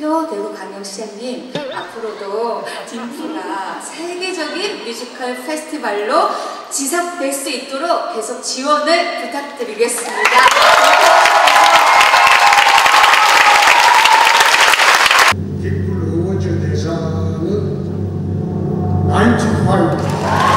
대표 대구광역시장님, 앞으로도 딤프가 세계적인 뮤지컬 페스티벌로 지속될 수 있도록 계속 지원을 부탁드리겠습니다. 딤프 어워즈 대상은 95.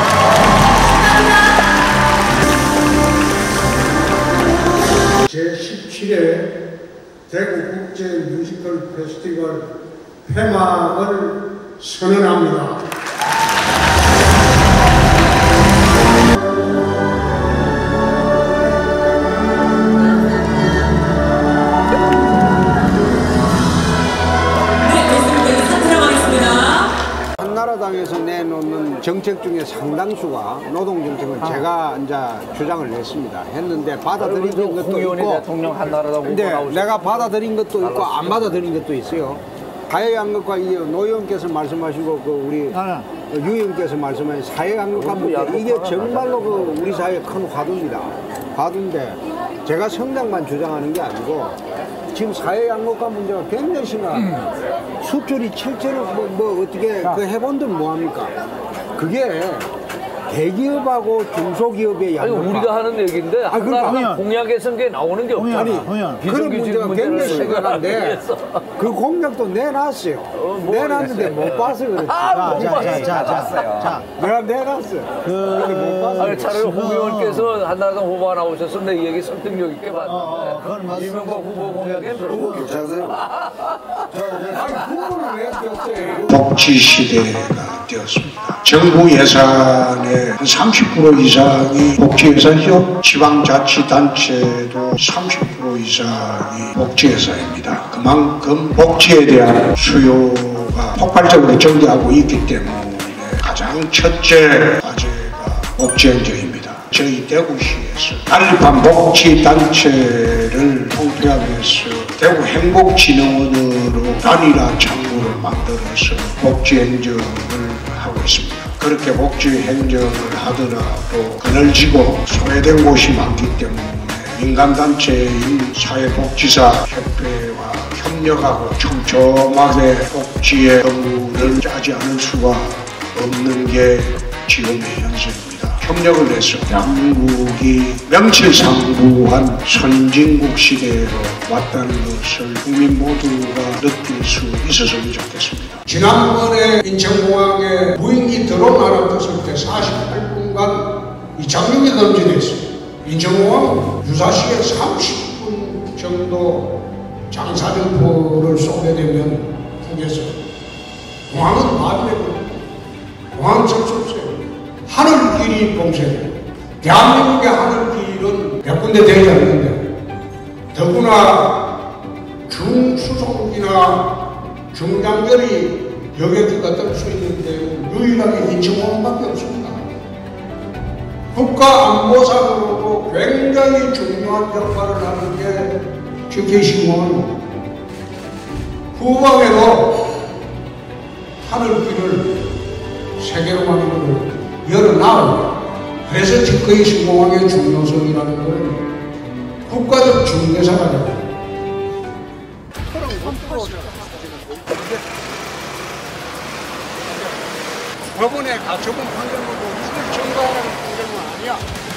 제17회 대구국제 뮤지컬 페스티벌 폐막을 선언합니다. 한나라당에서 내놓는 정책 중에 상당수가 노동정책은 제가 이제 주장을 했는데 받아들인 것도 있고, 대통령 한나라당 근데 내가 받아들인 것도 있고 안 받아들인 것도 있어요. 사회양극화 노 의원께서 말씀하시고 우리 유 의원께서 말씀하신 사회양극화 문제, 이게 정말로 우리 사회의 큰 화두입니다. 화두인데 제가 성장만 주장하는 게 아니고 지금 사회양극화 문제가 굉장히 심각합니다. 수출이 7천억 어떻게 해본들 뭐합니까? 그게 대기업하고 중소기업의 양극화. 아니 우리가 하는 얘기인데 한나라당 공약에서 게 나오는 게 없잖아. 그런 문제가 굉장히 심각한데 그 공약도 내놨어요. 내놨는데 못 봐서 그렇지. 자, 내가 내놨어요. 못 봐서. 차라리 hu 의원께서 한나라당 후보가 나오셨으면 내 얘기 설득력 있게 봤는데 이명박 후보 공약에 복지 시대가 되었습니다. 정부 예산의 한 30% 이상이 복지 예산이죠. 지방자치단체도 30% 이상이 복지 예산입니다. 그만큼 복지에 대한 수요가 폭발적으로 증대하고 있기 때문에 가장 첫째 과제가 복지 행정입니다. 저희 대구시에서 단일판 복지단체를 통폐하기 위해서 대구 행복진흥원으로 단일화 창구를 만들어서 복지행정을 하고 있습니다. 그렇게 복지행정을 하더라도 그늘지고 소외된 곳이 많기 때문에 민간단체인 사회복지사협회와 협력하고 촘촘하게 복지의 업무를 짜지 않을 수가 없는 게 지금의 현실입니다. 협력을 해서 양국이 명실상부한 선진국 시대로 왔다는 것을 국민 모두가 느낄 수 있었으면 좋겠습니다. 지난번에 인천공항에 무인기 드론 하나 떴을 때 48분간 이 착륙이 금지됐습니다. 인천공항 유사시에 30분 정도 장사정포를 쏘게 되면 북에서 공항은 마비되고 공항 접속세요. 하늘길이 봉쇄돼요. 대한민국의 하늘길은 몇 군데 되지 않는데 더구나 중수송기나 중장거리 여객기가 뜰 수 있는 데는 유일하게 인천공항밖에 없습니다. 국가안보상으로도 굉장히 중요한 역할을 하는 게 GKC공항입니다. 후방에도 하늘길을 세계로만으로 열어놔요. 그래서 GKC공항의 중요성이라는 걸 국가적 중대사가 됩니다. 법원에 가처분 판결문도 이걸 청구하라는 판결문 아니야.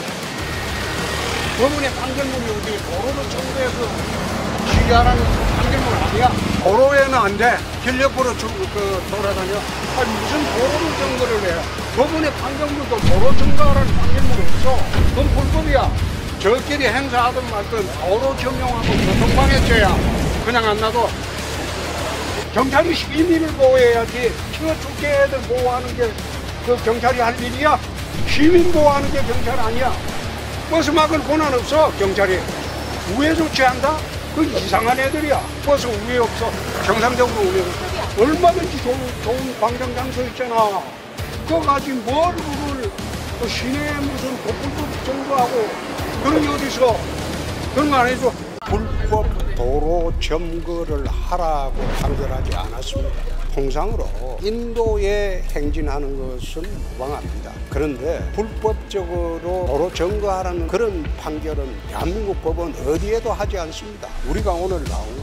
법원의 판결문이 어디 도로를 청구해서 시위하라는 판결문 아니야. 도로에는 안 돼. 길 옆으로 돌아다녀. 무슨 도로를 청구를 해. 법원의 판결문도 도로 청구하라는 판결문이 없어. 그건 불법이야. 저끼리 행사하든 말든 도로 점용하고 교통방해죄야. 그냥 안 놔둬. 경찰이 시민을 보호해야지. 치어 죽게 애들 보호하는 게 그 경찰이 할 일이야. 시민 보호하는 게 경찰 아니야. 버스 막을 권한 없어. 경찰이 우회 조치한다? 그 이상한 애들이야. 버스 우회 없어. 정상적으로 우회 없어. 얼마든지 좋은 광장장소 있잖아. 그거 가지고 뭘 그걸 시내에 무슨 독불법 정부하고 그런 게 어디서 그런 거 안 해줘. 불법 도로 점거를 하라고 판결하지 않았습니다. 통상으로 인도에 행진하는 것은 무방합니다. 그런데 불법적으로 도로 점거하라는 그런 판결은 대한민국 법원 어디에도 하지 않습니다. 우리가 오늘 나온 거는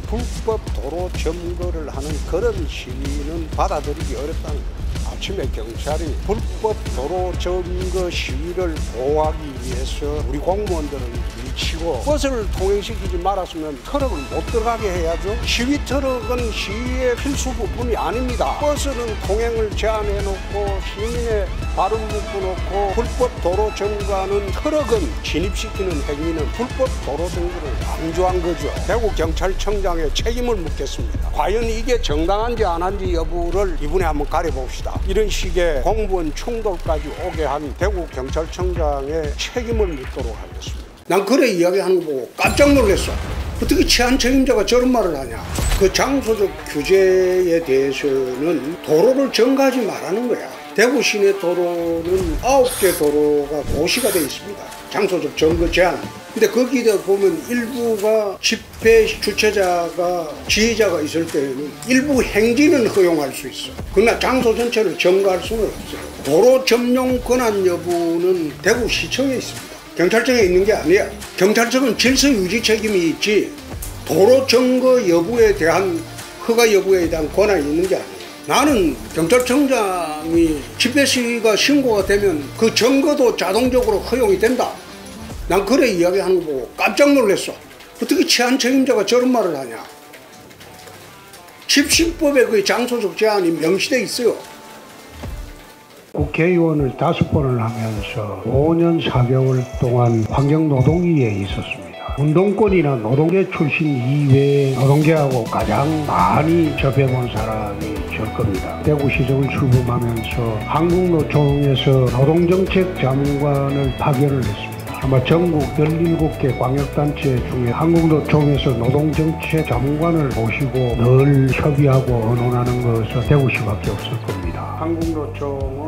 불법 도로 점거를 하는 그런 시위는 받아들이기 어렵다는 거예요. 아침에 경찰이 불법 도로 점거 시위를 보호하기 위해서 우리 공무원들을 밀치고 버스를 통행시키지 말았으면 트럭을 못 들어가게 해야죠. 시위 트럭은 시위의 필수 부분이 아닙니다. 버스는 통행을 제한해놓고 시민의 발을 묶어놓고 불법 도로 점거하는 트럭은 진입시키는 행위는 불법 도로 점거를 강조한 거죠. 대구 경찰청장의 책임을 묻겠습니다. 과연 이게 정당한지 안 한지 여부를 이번에 한번 가려봅시다. 이런 식의 공무원 충돌까지 오게 한 대구 경찰청장의 책임을 묻도록 하겠습니다. 난 그래 이야기하는 거 보고 깜짝 놀랐어. 어떻게 치안 책임자가 저런 말을 하냐. 그 장소적 규제에 대해서는 도로를 점거하지 말라는 거야. 대구 시내 도로는 9개 도로가 고시가 되어 있습니다. 장소적 점거 제한. 근데 거기다 보면 일부가 집회 주최자가 지휘자가 있을 때는 일부 행진은 허용할 수 있어. 그러나 장소 전체를 점거할 수는 없어요. 도로 점용 권한 여부는 대구시청에 있습니다. 경찰청에 있는 게 아니야. 경찰청은 질서 유지 책임이 있지 도로 점거 여부에 대한 허가 여부에 대한 권한이 있는 게 아니야. 나는 경찰청장이 집회 시위가 신고가 되면 그 점거도 자동적으로 허용이 된다. 난 그래 이야기하는 거 보고 깜짝 놀랐어. 어떻게 치안 책임자가 저런 말을 하냐. 집신법에 그 장소적 제한이 명시되어 있어요. 국회의원을 5번을 하면서 5년 4개월 동안 환경노동위에 있었습니다. 운동권이나 노동계 출신 이외에 노동계하고 가장 많이 접해본 사람이 절 겁니다. 대구시정을 출범하면서 한국노총에서 노동정책 자문관을 파견을 했습니다. 아마 전국 17개 광역단체 중에 한국노총에서 노동정책 자문관을 모시고 늘 협의하고 의논하는 것은 대구시밖에 없을 겁니다. 한국노총은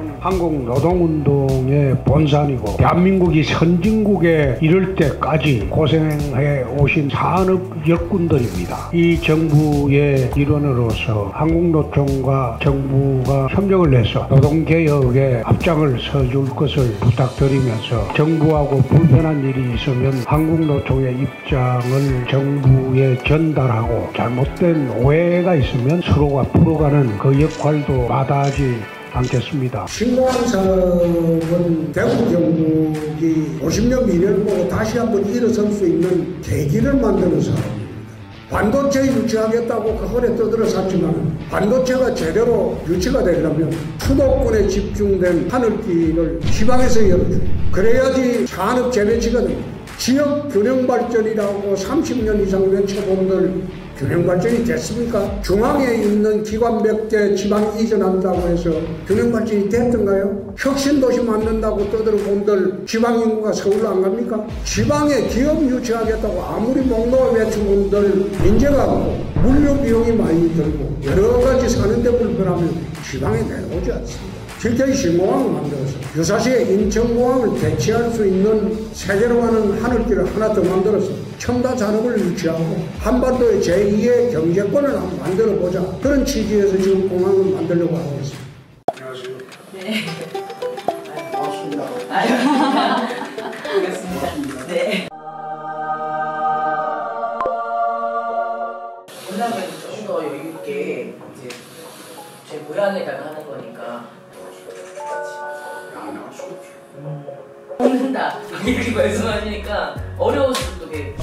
한국노동운동의 본산이고 대한민국이 선진국에 이를 때까지 고생해 오신 산업 역군들입니다. 이 정부의 일원으로서 한국노총과 정부가 협력을 해서 노동개혁에 앞장을 서줄 것을 부탁드리면서 정부하고 불편한 일이 있으면 한국노총의 입장을 정부에 전달하고 잘못된 오해가 있으면 서로가 풀어가는 그 역할도 마다하지 않겠습니다. 신고한 사업은 대구 경북이 50년 미래를 보고 다시 한번 일어설 수 있는 계기를 만드는 사업입니다. 반도체 유치하겠다고 그거에 떠들어 샀지만 반도체가 제대로 유치가 되려면 수도권에 집중된 하늘길을 지방에서 열어줘요. 그래야지 산업 재배치가 됩니다. 지역 균형발전이라고 30년 이상 외쳐본들 균형발전이 됐습니까? 중앙에 있는 기관 몇 개 지방 이전한다고 해서 균형발전이 됐던가요? 혁신도시 만든다고 떠들어본들 지방 인구가 서울로 안 갑니까? 지방에 기업 유치하겠다고 아무리 목록을 외쳐본들 인재가 없고 물류 비용이 많이 들고 여러 가지 사는데 불편하면 지방에 내려오지 않습니다. 길거리 신공항을 만들어서 유사시에 인천공항을 대체할 수 있는 세계로 가는 하늘길을 하나 더 만들어서 첨단 산업을 유치하고 한반도의 제2의 경제권을 한번 만들어보자. 그런 취지에서 지금 공항을 만들려고 하고 있습니다. 안녕하세요. 네. 고맙습니다. 고맙습니다. 네. 올라가면 좀 더 여유 있게 이제 제 모양에다가 하는 거니까. 안 나올 수 없죠. 먹는다 이렇게 말씀하시니까 어려웠을 때.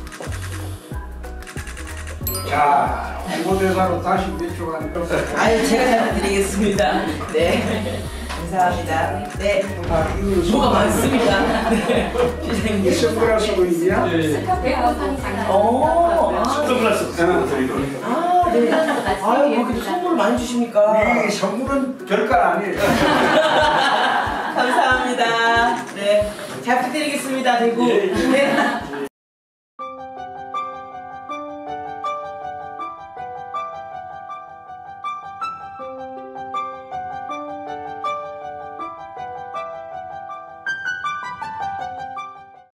자, 홍보대사로 다시 배출한 것. 아유 제가 잘 드리겠습니다. 네. 감사합니다. 네. 뭐가 많습니다. 네. 이 선글라스도 있냐? 선글라스. 아, 네. 아유, 그렇게 선물을 많이 주십니까? 이 선물은 별거 아니에요. 감사합니다. 네. 잘 부탁드리겠습니다. 대구. 네.